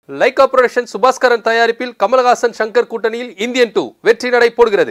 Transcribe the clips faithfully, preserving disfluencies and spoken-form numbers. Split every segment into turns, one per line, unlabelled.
Lyca production Subaskaran தயாரிப்பில் கமலஹாசன் சங்கர் கூட்டணியில் Indian two வெற்றி நடை போடுகிறது.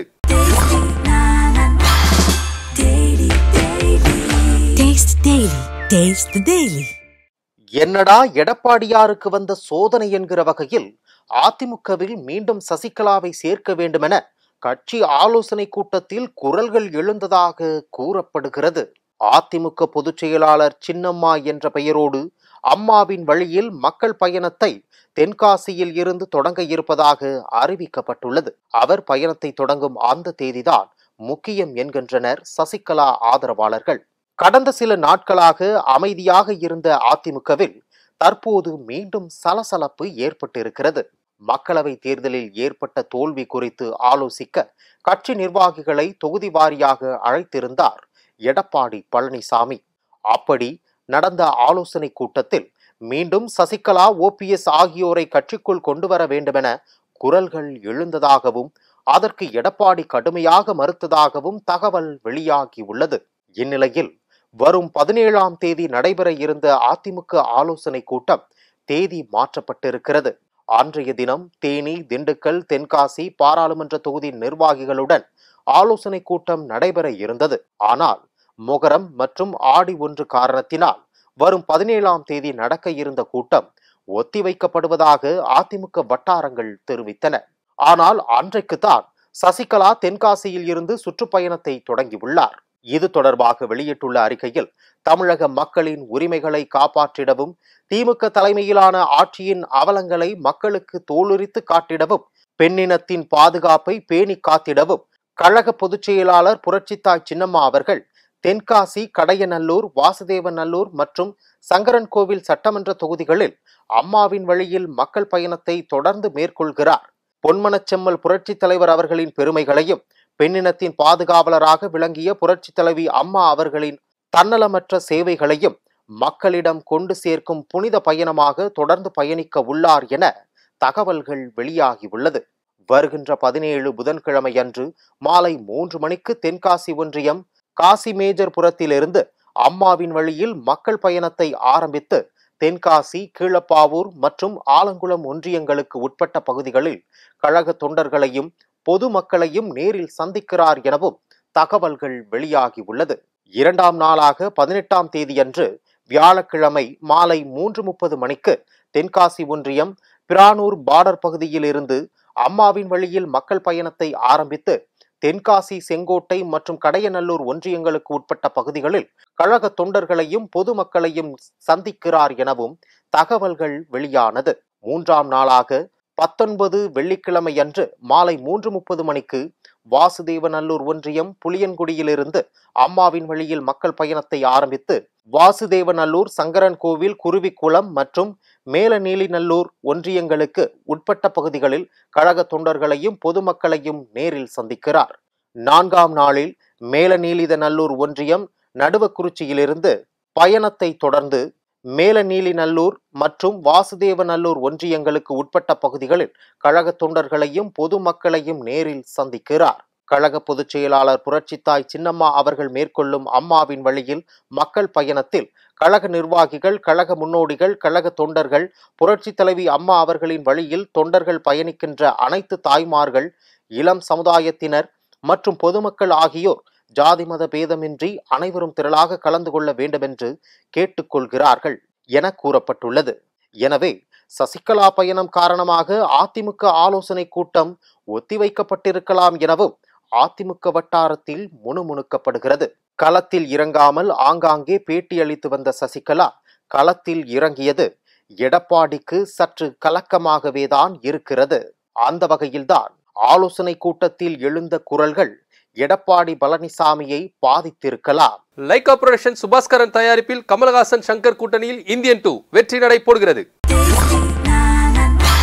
என்னடா எடப்பாடியாருக்கு வந்த சோதனை என்கிற வகையில் அதிமுகவில் மீண்டும் சசிகலாவை சேர்க்க வேண்டுமென கட்சி ஆலோசனை கூட்டத்தில் குரல்கள் எழுந்ததாக கூறப்படுகிறது. அதிமுக பொதுச் செயலாளர் சின்னம்மா என்ற பெயரோடு அம்மாவின் வழியில் மக்கள் பயணத்தை தென்காசியில் இருந்து தொடங்க இருப்பதாக அறிவிக்கப்பட்டுள்ளது. அவர் பயணத்தை தொடங்கும் அந்த தேதிதான் முக்கியம் என்கின்றனர் சசிகலா ஆதரவாளர்கள். கடந்த சில நாட்களாக அமைதியாக இருந்த அதிமுகவில் தற்போது மீண்டும் சலசலப்பு ஏற்பட்டிருக்கிறது. மக்களவை தேர்தலில் ஏற்பட்ட தோல்வி குறித்து ஆலோசிக்க கட்சி நிர்வாகிகளை தொகுதி வாரியாக அழைத்திருந்தார் எடப்பாடி பழனிசாமி. அப்படி நடந்த ஆலோசனை கூட்டத்தில் மீண்டும் சசிகலா, ஓபிஎஸ் ஆகியோரை கட்சிக்குள் கொண்டு வர வேண்டுமென குரல்கள் எழுந்ததாகவும் அதற்கு எடப்பாடி கடுமையாக மறுத்ததாகவும் தகவல் வெளியாகியுள்ளது. இந்நிலையில் வரும் பதினேழாம் தேதி நடைபெற இருந்த அதிமுக ஆலோசனை கூட்டம் தேதி மாற்றப்பட்டிருக்கிறது. அன்றைய தினம் தேனி, திண்டுக்கல், தென்காசி பாராளுமன்ற தொகுதி நிர்வாகிகளுடன் ஆலோசனை கூட்டம் நடைபெற இருந்தது. ஆனால் மொகரம் மற்றும் ஆடி ஒன்று காரணத்தினால் வரும் பதினேழாம் தேதி நடக்க இருந்த கூட்டம் ஒத்திவைக்கப்படுவதாக அதிமுக வட்டாரங்கள் தெரிவித்தன. ஆனால் அன்றைக்குத்தான் சசிகலா தென்காசியில் இருந்து சுற்றுப்பயணத்தை தொடங்கியுள்ளார். இது தொடர்பாக வெளியிட்டுள்ள அறிக்கையில் தமிழக மக்களின் உரிமைகளை காப்பாற்றிடவும், திமுக தலைமையிலான ஆட்சியின் அவலங்களை மக்களுக்கு தோலுரித்து காட்டிடவும், பெண்ணினத்தின் பாதுகாப்பை பேணி காத்திடவும் கழக பொதுச் செயலாளர் புரட்சித்தாய் சின்னம்மா அவர்கள் தென்காசி, கடையநல்லூர், வாசுதேவநல்லூர் மற்றும் சங்கரன்கோவில் சட்டமன்ற தொகுதிகளில் அம்மாவின் வழியில் மக்கள் பயணத்தை தொடர்ந்து மேற்கொள்கிறார். பொன்மனச்செம்மல் புரட்சி தலைவர் அவர்களின் பெருமைகளையும், பெண்ணினத்தின் பாதுகாவலராக விளங்கிய புரட்சி தலைவி அம்மா அவர்களின் தன்னலமற்ற சேவைகளையும் மக்களிடம் கொண்டு சேர்க்கும் புனித பயணமாக தொடர்ந்து பயணிக்க உள்ளார் என தகவல்கள் வெளியாகியுள்ளது. வருகின்ற பதினேழு புதன்கிழமை அன்று மாலை மூன்று மணிக்கு தென்காசி ஒன்றியம் காசி மேஜர் புரத்திலிருந்து அம்மாவின் வழியில் மக்கள் பயணத்தை ஆரம்பித்து தென்காசி, கீழப்பாவூர் மற்றும் ஆலங்குளம் ஒன்றியங்களுக்கு உட்பட்ட பகுதிகளில் கழக தொண்டர்களையும் பொதுமக்களையும் நேரில் சந்திக்கிறார் எனவும் தகவல்கள் வெளியாகியுள்ளது. இரண்டாம் நாளாக பதினெட்டாம் தேதியன்று வியாழக்கிழமை மாலை மூன்று முப்பது மணிக்கு தென்காசி ஒன்றியம் பிரானூர் பார்டர் பகுதியில் இருந்து அம்மாவின் வழியில் மக்கள் பயணத்தை ஆரம்பித்து தென்காசி, செங்கோட்டை மற்றும் கடையநல்லூர் ஒன்றியங்களுக்கு உட்பட்ட பகுதிகளில் கழக தொண்டர்களையும் பொதுமக்களையும் சந்திக்கிறார் எனவும் தகவல்கள் வெளியானது. மூன்றாம் நாளாக பத்தொன்பது வெள்ளிக்கிழமை அன்று மாலை மூன்று முப்பது மணிக்கு வாசுதேவநல்லூர் ஒன்றியம் புளியன்குடியிலிருந்து அம்மாவின் வழியில் மக்கள் பயணத்தை ஆரம்பித்து வாசுதேவநல்லூர், சங்கரன்கோவில், குருவிக்குளம் மற்றும் மேலநீலிநல்லூர் ஒன்றியங்களுக்கு உட்பட்ட பகுதிகளில் கழக தொண்டர்களையும் பொதுமக்களையும் நேரில் சந்திக்கிறார். நான்காம் நாளில் மேலநீலிதநல்லூர் ஒன்றியம் நடுவக்குறிச்சியிலிருந்து பயணத்தை தொடர்ந்து மேலநீலிநல்லூர் மற்றும் வாசுதேவநல்லூர் ஒன்றியங்களுக்கு உட்பட்ட பகுதிகளில் கழக தொண்டர்களையும் பொதுமக்களையும் நேரில் சந்திக்கிறார். கழக பொதுச் செயலாளர் புரட்சித்தாய் சின்னம்மா அவர்கள் மேற்கொள்ளும் அம்மாவின் வழியில் மக்கள் பயணத்தில் கழக நிர்வாகிகள், கழக முன்னோடிகள், கழக தொண்டர்கள், புரட்சி தலைவி அம்மா அவர்களின் வழியில் தொண்டர்கள் பயணிக்கின்ற அனைத்து தாய்மார்கள், இளம் சமுதாயத்தினர் மற்றும் பொதுமக்கள் ஆகியோர் ஜாதி மத பேதமின்றி அனைவரும் திரளாக கலந்து கொள்ள வேண்டும் என்று கேட்டுக்கொள்கிறார்கள் என கூறப்பட்டுள்ளது. எனவே சசிகலா பயணம் காரணமாக அதிமுக ஆலோசனை கூட்டம் ஒத்திவைக்கப்பட்டிருக்கலாம் எனவும் அதிமுக வட்டாரத்தில் முணுமுணுக்கப்படுகிறது. களத்தில் இறங்காமல் ஆங்காங்கே பேட்டி அளித்து வந்த சசிகலா களத்தில் இறங்கியது எடப்பாடிக்கு சற்று கலக்கமாகவேதான் இருக்கிறது. அந்த வகையில்தான் ஆலோசனை கூட்டத்தில் எழுந்த குரல்கள் எடப்பாடி பழனிசாமியை பாதித்திருக்கலாம்.
லைகா புரொடக்ஷன் சுபாஸ்கரன் தயாரிப்பில் கமலஹாசன் சங்கர் கூட்டணியில் இந்தியன் டூ வெற்றி நடை போடுகிறது.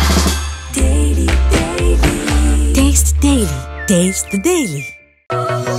Taste the Daily.